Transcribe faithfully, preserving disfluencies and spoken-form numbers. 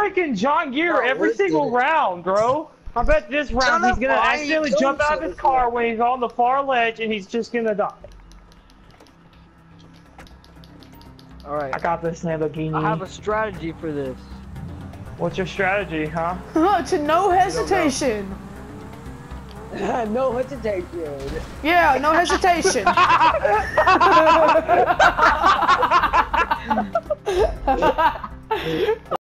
freaking John Gear No, every listen. single round, bro. I bet this round Shut he's up, gonna Ryan, accidentally don't jump out say of his this car yet. when he's on the far ledge and he's just gonna die. Alright. I got this Lamborghini. I have a strategy for this. What's your strategy, huh? To no hesitation. No hesitation. Yeah, no hesitation.